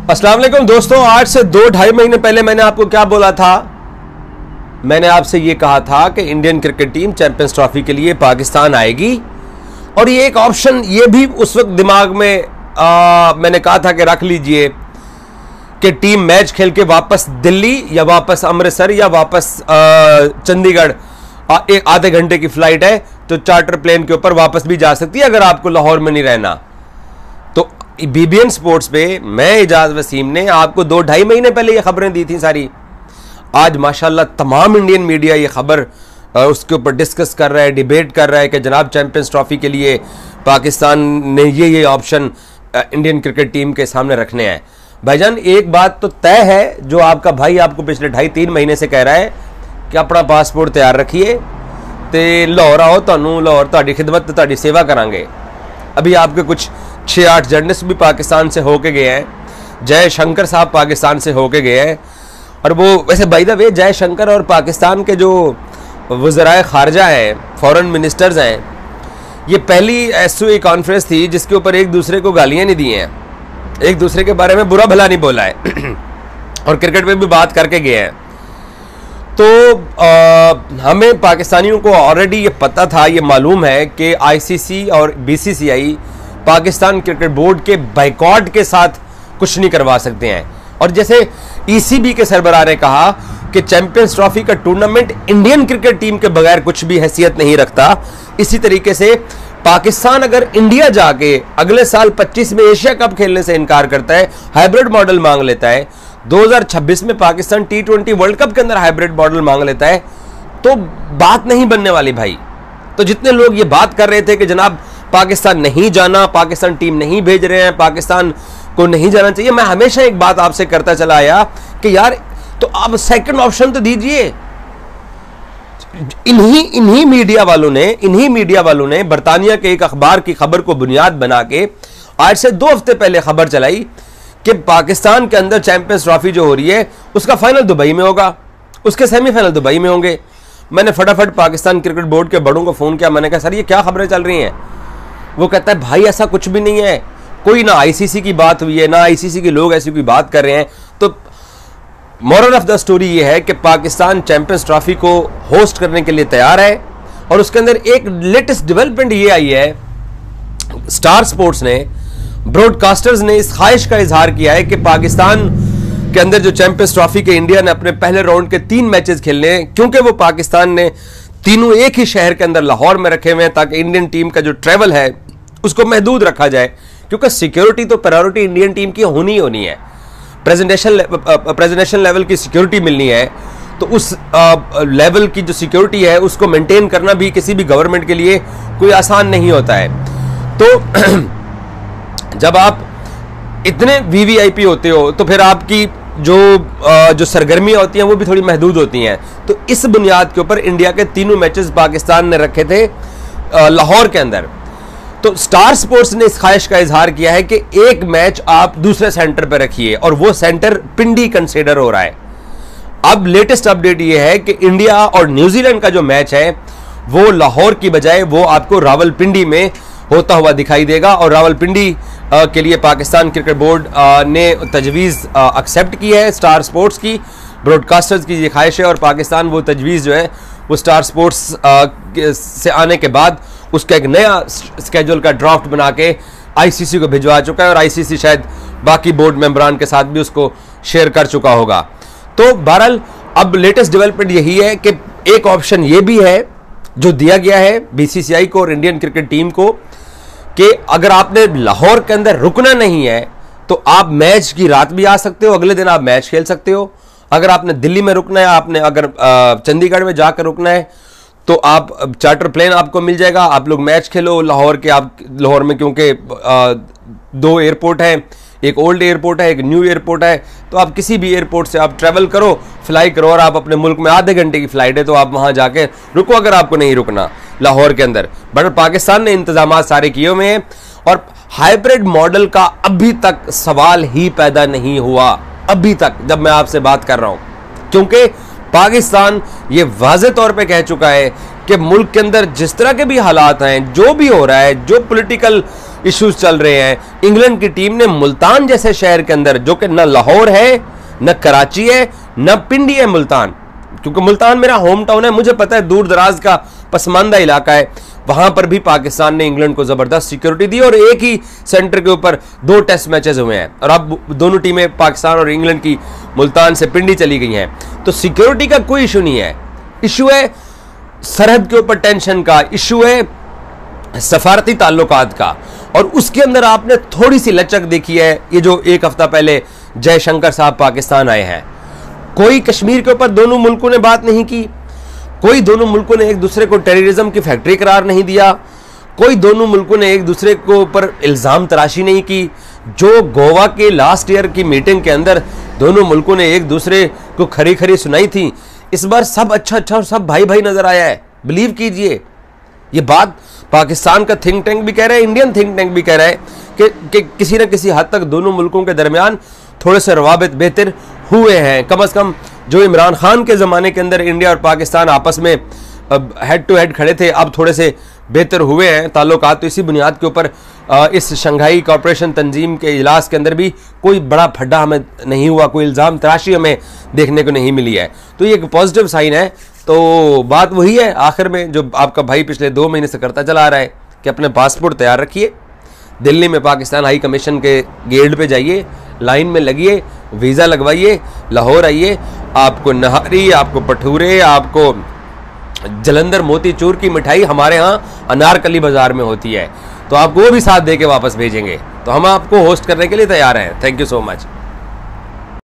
अस्सलाम वालेकुम दोस्तों, आज से 2-2.5 महीने पहले मैंने आपको क्या बोला था? मैंने आपसे ये कहा था कि Indian cricket team champions trophy के लिए पाकिस्तान आएगी और ये एक ऑप्शन ये भी उस वक्त दिमाग में मैंने कहा था कि रख लीजिए कि टीम मैच खेल के वापस दिल्ली या वापस अमृतसर या वापस चंडीगढ़ आधे घंटे की फ्लाइट है तो चार्टर प्लेन के ऊपर वापस भी जा सकती है अगर आपको लाहौर में नहीं रहना। तो बीबीएन स्पोर्ट्स पे मैं इजाज वसीम ने आपको 2-2.5 महीने पहले ये खबरें दी थी सारी। आज माशाल्लाह तमाम इंडियन मीडिया ये खबर उसके ऊपर डिस्कस कर रहा है, डिबेट कर रहा है कि जनाब चैंपियंस ट्रॉफी के लिए पाकिस्तान ने ये ऑप्शन इंडियन क्रिकेट टीम के सामने रखने हैं। भाईजान एक बात तो तय है, जो आपका भाई आपको पिछले 2.5-3 महीने से कह रहा है कि अपना पासपोर्ट तैयार रखिए तो लाहौर आओ, तुहानू लाहौर तुहाडी खिदमत तुहाडी सेवा करांगे। अभी आपके कुछ 6-8 जर्नलिस्ट भी पाकिस्तान से होके गए हैं। जय शंकर साहब पाकिस्तान से होके गए हैं और वो वैसे बाय द वे जय शंकर और पाकिस्तान के जो वज़राए खारजा हैं, फॉरेन मिनिस्टर्स हैं, ये पहली एसओए कॉन्फ्रेंस थी जिसके ऊपर एक दूसरे को गालियाँ नहीं दी हैं, एक दूसरे के बारे में बुरा भला नहीं बोला है और क्रिकेट में भी बात करके गए हैं। तो हमें पाकिस्तानियों को ऑलरेडी ये पता था, ये मालूम है कि आईसीसी और बीसीसीआई पाकिस्तान क्रिकेट बोर्ड के बाइकॉट के साथ कुछ नहीं करवा सकते हैं। और जैसे ईसीबी के सरबराह ने कहा कि चैंपियंस ट्रॉफी का टूर्नामेंट इंडियन क्रिकेट टीम के बगैर कुछ भी हैसियत नहीं रखता, इसी तरीके से पाकिस्तान अगर इंडिया जाके अगले साल 25 में एशिया कप खेलने से इनकार करता है, हाइब्रिड मॉडल मांग लेता है, 2026 में पाकिस्तान T20 वर्ल्ड कप के अंदर हाइब्रिड मॉडल मांग लेता है, तो बात नहीं बनने वाली भाई। तो जितने लोग ये बात कर रहे थे कि जनाब पाकिस्तान नहीं जाना, पाकिस्तान टीम नहीं भेज रहे हैं, पाकिस्तान को नहीं जाना चाहिए, मैं हमेशा एक बात आपसे करता चला आया कि यार तो आप सेकंड ऑप्शन तो दीजिए। इन्हीं मीडिया वालों ने बरतानिया के एक अखबार की खबर को बुनियाद बना के आज से 2 हफ्ते पहले खबर चलाई कि पाकिस्तान के अंदर चैंपियंस ट्रॉफी जो हो रही है उसका फाइनल दुबई में होगा, उसके सेमीफाइनल दुबई में होंगे। मैंने फटाफट पाकिस्तान क्रिकेट बोर्ड के बड़ों को फोन किया, मैंने कहा सर ये क्या खबरें चल रही हैं? वो कहता है भाई ऐसा कुछ भी नहीं है, कोई ना आईसीसी की बात हुई है ना आईसीसी के लोग ऐसी कोई बात कर रहे हैं। तो मोरल ऑफ द स्टोरी ये है कि पाकिस्तान चैंपियंस ट्रॉफी को होस्ट करने के लिए तैयार है। और उसके अंदर एक लेटेस्ट डेवलपमेंट ये आई है, स्टार स्पोर्ट्स ने, ब्रॉडकास्टर्स ने इस ख्वाहिश का इजहार किया है कि पाकिस्तान के अंदर जो चैंपियंस ट्रॉफी के इंडिया ने अपने पहले राउंड के 3 मैचेस खेलने हैं, क्योंकि वो पाकिस्तान ने तीनों एक ही शहर के अंदर लाहौर में रखे हुए हैं ताकि इंडियन टीम का जो ट्रेवल है उसको महदूद रखा जाए, क्योंकि सिक्योरिटी तो प्रायोरिटी इंडियन टीम की होनी है। प्रेजेंटेशन लेवल की सिक्योरिटी मिलनी है, तो उस लेवल की जो सिक्योरिटी है उसको मेंटेन करना भी किसी भी गवर्नमेंट के लिए कोई आसान नहीं होता है। तो जब आप इतने वीवीआईपी होते हो तो फिर आपकी जो सरगर्मियां होती हैं वो भी थोड़ी महदूद होती हैं। तो इस बुनियाद के ऊपर इंडिया के तीनों मैचेस पाकिस्तान ने रखे थे लाहौर के अंदर। तो स्टार स्पोर्ट्स ने इस ख्वाहिश का इजहार किया है कि एक मैच आप दूसरे सेंटर पर रखिए और वो सेंटर पिंडी कंसीडर हो रहा है। अब लेटेस्ट अपडेट ये है कि इंडिया और न्यूजीलैंड का जो मैच है वो लाहौर की बजाय वो आपको रावलपिंडी में होता हुआ दिखाई देगा। और रावलपिंडी के लिए पाकिस्तान क्रिकेट बोर्ड ने तजवीज़ एक्सेप्ट की है स्टार स्पोर्ट्स की, ब्रॉडकास्टर्स की ये ख्वाहिश है और पाकिस्तान वो तजवीज़ जो है वो स्टार स्पोर्ट्स से आने के बाद उसका एक नया स्केड्यूल का ड्राफ्ट बना के आईसीसी को भिजवा चुका है और आईसीसी शायद बाकी बोर्ड मेंबरान के साथ भी उसको शेयर कर चुका होगा। तो बहरहाल अब लेटेस्ट डेवलपमेंट यही है कि एक ऑप्शन ये भी है जो दिया गया है बीसीसीआई को और इंडियन क्रिकेट टीम को कि अगर आपने लाहौर के अंदर रुकना नहीं है तो आप मैच की रात भी आ सकते हो, अगले दिन आप मैच खेल सकते हो। अगर आपने दिल्ली में रुकना है, आपने अगर चंडीगढ़ में जाकर रुकना है तो आप चार्टर प्लेन आपको मिल जाएगा, आप लोग मैच खेलो लाहौर के। आप लाहौर में क्योंकि 2 एयरपोर्ट हैं, एक ओल्ड एयरपोर्ट है, एक न्यू एयरपोर्ट है, तो आप किसी भी एयरपोर्ट से आप ट्रैवल करो, फ्लाई करो और आप अपने मुल्क में आधे घंटे की फ्लाइट है तो आप वहां जाके रुको अगर आपको नहीं रुकना लाहौर के अंदर। बट पाकिस्तान ने इंतजाम सारे किए हुए हैं और हाइब्रिड मॉडल का अभी तक सवाल ही पैदा नहीं हुआ, अभी तक जब मैं आपसे बात कर रहा हूं, क्योंकि पाकिस्तान ये वाज़े तौर पे कह चुका है कि मुल्क के अंदर जिस तरह के भी हालात हैं, जो भी हो रहा है, जो पॉलिटिकल इश्यूज चल रहे हैं। इंग्लैंड की टीम ने मुल्तान जैसे शहर के अंदर, जो कि न लाहौर है, न कराची है, न पिंडी है, मुल्तान, क्योंकि मुल्तान मेरा होम टाउन है, मुझे पता है दूर दराज का पसमानदा इलाका है, वहां पर भी पाकिस्तान ने इंग्लैंड को जबरदस्त सिक्योरिटी दी और एक ही सेंटर के ऊपर 2 टेस्ट मैचेस हुए हैं और अब दोनों टीमें पाकिस्तान और इंग्लैंड की मुल्तान से पिंडी चली गई हैं। तो सिक्योरिटी का कोई इशू नहीं है, इशू है सरहद के ऊपर टेंशन का, इशू है सफारती ताल्लुकात का। और उसके अंदर आपने थोड़ी सी लचक देखी है, ये जो एक हफ्ता पहले जयशंकर साहब पाकिस्तान आए हैं, कोई कश्मीर के ऊपर दोनों मुल्कों ने बात नहीं की, कोई दोनों मुल्कों ने एक दूसरे को टेररिज्म की फैक्ट्री करार नहीं दिया, कोई दोनों मुल्कों ने एक दूसरे को ऊपर इल्ज़ाम तराशी नहीं की। जो गोवा के लास्ट ईयर की मीटिंग के अंदर दोनों मुल्कों ने एक दूसरे को खरी खरी सुनाई थी, इस बार सब अच्छा अच्छा और सब भाई भाई नजर आया है। बिलीव कीजिए, ये बात पाकिस्तान का थिंक टैंक भी कह रहा है, इंडियन थिंक टैंक भी कह रहा है कि किसी न किसी हद तक दोनों मुल्कों के दरमियान थोड़े से रवाबित बेहतर हुए हैं। कम से कम जो इमरान खान के ज़माने के अंदर इंडिया और पाकिस्तान आपस में हेड टू हेड खड़े थे, अब थोड़े से बेहतर हुए हैं ताल्लुकात। तो इसी बुनियाद के ऊपर इस शंघाई कॉरपोरेशन तंजीम के इजलास के अंदर भी कोई बड़ा फड्डा हमें नहीं हुआ, कोई इल्ज़ाम तराशी हमें देखने को नहीं मिली है। तो ये एक पॉजिटिव साइन है। तो बात वही है आखिर में जो आपका भाई पिछले 2 महीने से करता चला आ रहा है कि अपने पासपोर्ट तैयार रखिए, दिल्ली में पाकिस्तान हाई कमीशन के गेट पे जाइए, लाइन में लगिए, वीज़ा लगवाइए, लाहौर आइए, आपको नहारी, आपको भटूरे, आपको जलंधर मोतीचूर की मिठाई हमारे यहाँ अनारकली बाज़ार में होती है, तो आपको वो भी साथ दे के वापस भेजेंगे। तो हम आपको होस्ट करने के लिए तैयार हैं। Thank you so much.